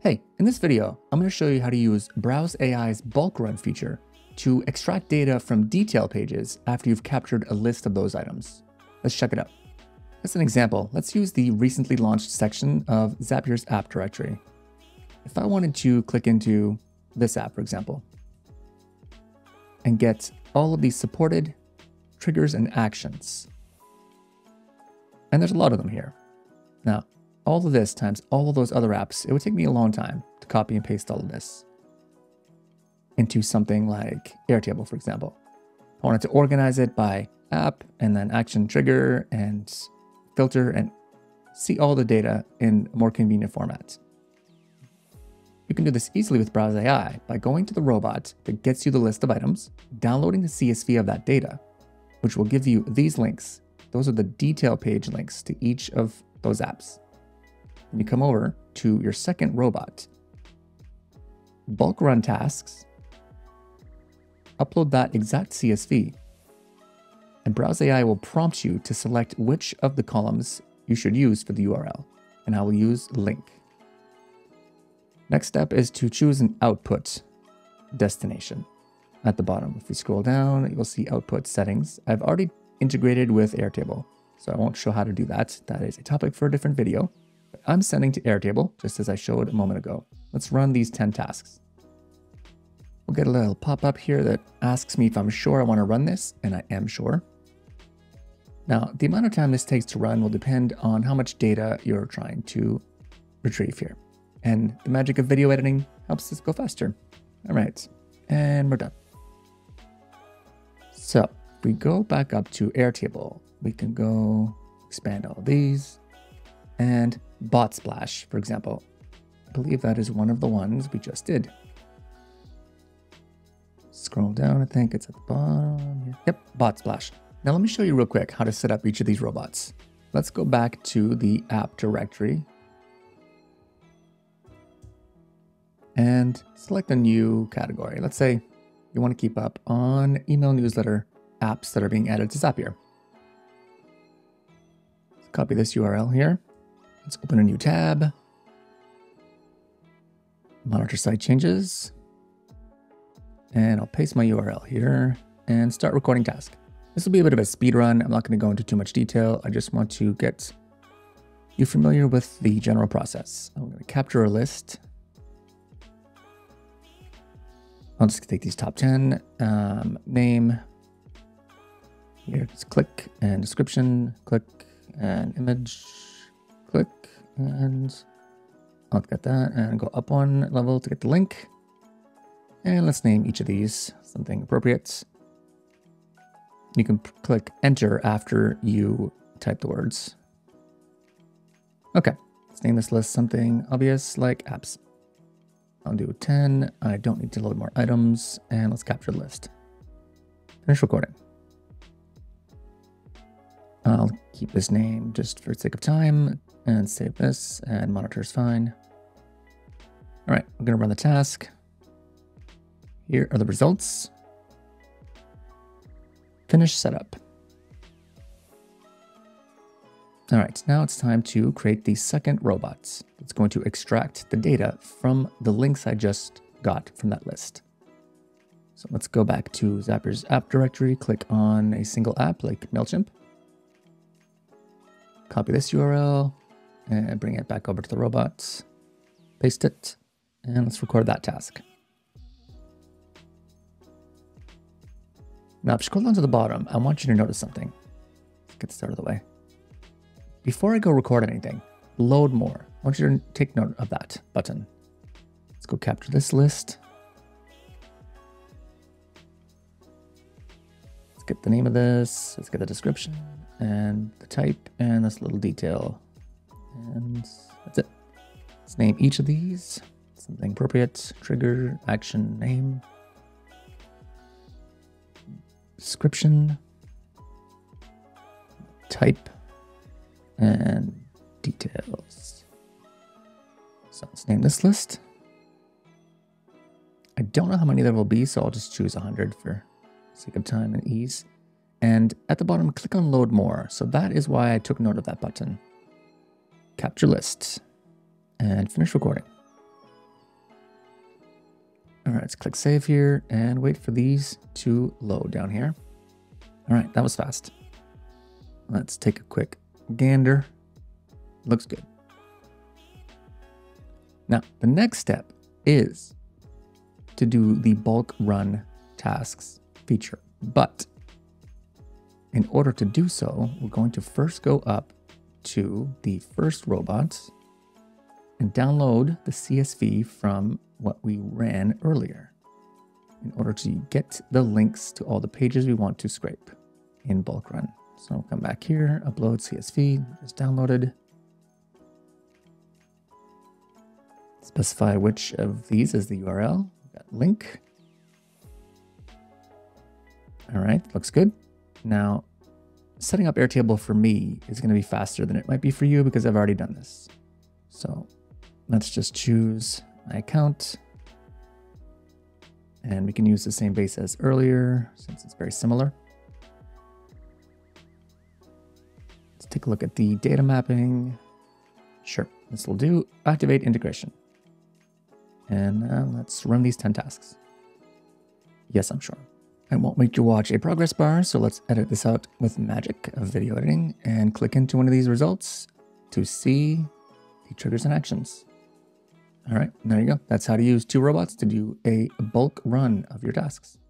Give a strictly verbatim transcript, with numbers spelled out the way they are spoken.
Hey, in this video, I'm going to show you how to use Browse A I's bulk run feature to extract data from detail pages after you've captured a list of those items. Let's check it out. As an example, let's use the recently launched section of Zapier's app directory. If I wanted to click into this app, for example, and get all of these supported triggers and actions, and there's a lot of them here. Now, all of this times all of those other apps, it would take me a long time to copy and paste all of this into something like Airtable, for example. I wanted to organize it by app and then action trigger and filter and see all the data in a more convenient format. You can do this easily with Browse A I by going to the robot that gets you the list of items, downloading the C S V of that data, which will give you these links. Those are the detail page links to each of those apps. And you come over to your second robot, bulk run tasks, upload that exact C S V, and Browse A I will prompt you to select which of the columns you should use for the U R L, and I will use link. Next step is to choose an output destination. At the bottom, if we scroll down, you'll see output settings. I've already integrated with Airtable, so I won't show how to do that. That is a topic for a different video. But I'm sending to Airtable, just as I showed a moment ago. Let's run these ten tasks. We'll get a little pop-up here that asks me if I'm sure I want to run this, and I am sure. Now, the amount of time this takes to run will depend on how much data you're trying to retrieve here. And the magic of video editing helps this go faster. All right, and we're done. So if we go back up to Airtable, we can go expand all these and bot splash, for example. I believe that is one of the ones we just did. Scroll down, I think it's at the bottom here. Yep, bot splash. Now let me show you real quick how to set up each of these robots. Let's go back to the app directory and select a new category. Let's say you want to keep up on email newsletter apps that are being added to Zapier. Let's copy this U R L here. Let's open a new tab. Monitor site changes. And I'll paste my U R L here and start recording task. This will be a bit of a speed run. I'm not going to go into too much detail. I just want to get you familiar with the general process. I'm going to capture a list. I'll just take these top ten, um, name, here, just click, and description, click, and image, click, and I'll get that, and go up one level to get the link. And let's name each of these something appropriate. You can click enter after you type the words. Okay, let's name this list something obvious like apps. I'll do ten. I don't need to load more items. And let's capture the list. Finish recording. I'll keep this name just for the sake of time and save this, and monitor is fine. All right, I'm going to run the task. Here are the results. Finish setup. All right, now it's time to create the second robot. It's going to extract the data from the links I just got from that list. So let's go back to Zapier's app directory, click on a single app like MailChimp. Copy this U R L and bring it back over to the robot. Paste it, and let's record that task. Now, if you scroll down to the bottom, I want you to notice something. Let's get this out of the way. Before I go record anything, load more. I want you to take note of that button. Let's go capture this list. Let's get the name of this. Let's get the description and the type and this little detail. And that's it. Let's name each of these something appropriate. Trigger, action, name. Description, type, and details. So let's name this list. I don't know how many there will be, so I'll just choose one hundred for sake of time and ease. And at the bottom, click on load more. So that is why I took note of that button. Capture list and finish recording. right, let's click save here and wait for these to load down here. All right, that was fast. Let's take a quick gander. Looks good. Now, the next step is to do the bulk run tasks feature. But in order to do so, we're going to first go up to the first robot and download the C S V from what we ran earlier in order to get the links to all the pages we want to scrape in bulk run. So come back here, upload C S V, just downloaded. Specify which of these is the U R L. We've got link. All right, looks good. Now, setting up Airtable for me is going to be faster than it might be for you because I've already done this. So let's just choose my account. And we can use the same base as earlier since it's very similar. Let's take a look at the data mapping. Sure, this will do. Activate integration. And uh, let's run these ten tasks. Yes, I'm sure. I won't make you watch a progress bar, so let's edit this out with magic of video editing and click into one of these results to see the triggers and actions. All right, there you go. That's how to use two robots to do a bulk run of your tasks.